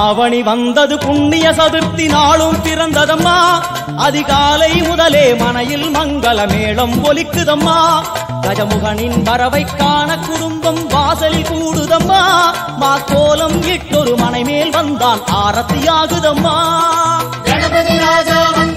ஆவணி வந்தது புண்ணிய சதுர்த்தி நாளும் பிறந்ததம்மா அதிகாலை முதலே மனையில் மங்கள மேளம் ஒலிக்குதம்மா கஜமுகனின் வரவை காண குடும்பம் வாசலில் கூடுதம்மா மாக்கோலம் இட்டொரு மனை மேல் வந்தான் ஆரத்தியாகுதம்மா கணபதி ராஜா